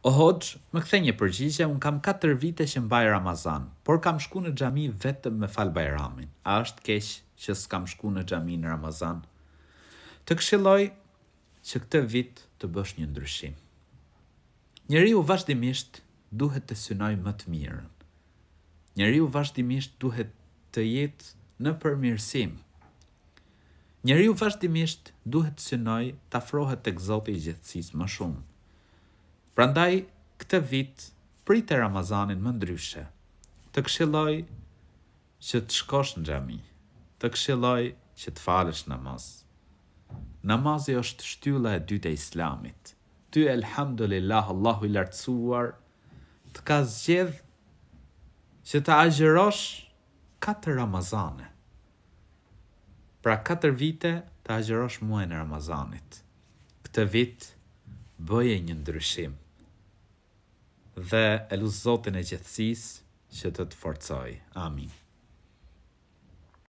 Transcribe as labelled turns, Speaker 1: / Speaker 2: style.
Speaker 1: O hoxh, më kthe një përgjigje, unë kam 4 vite që mbaj Ramazan, por kam shku në xhami vetëm me fal bajramin. A është keq që s'kam shku në xhami në Ramazan? Të këshilloj që këtë vit të bësh një ndryshim. Njeriu vazhdimisht duhet të synoj më të mirën. Njeriu vazhdimisht duhet të jetë në përmirësim. Njeriu vazhdimisht duhet të synoj të afrohet tek Zoti i gjithësisë më shumë. Prandaj, këtë vit, prite Ramazanin më ndryshe. Të këshilloj që të shkosh në xhami. Të këshilloj që të falësh namaz. Namazi është shtylla e dytë e Islamit. Ty, elhamdulillah, Allahu i lartësuar, të ka zgjedh që të agjerosh 4 Ramazane. Pra 4 vite të agjerosh muajin e Ramazanit. Këtë vit, bëje një ndryshim dhe e lut Zotin e gjithësisë që të forcoj. Amin.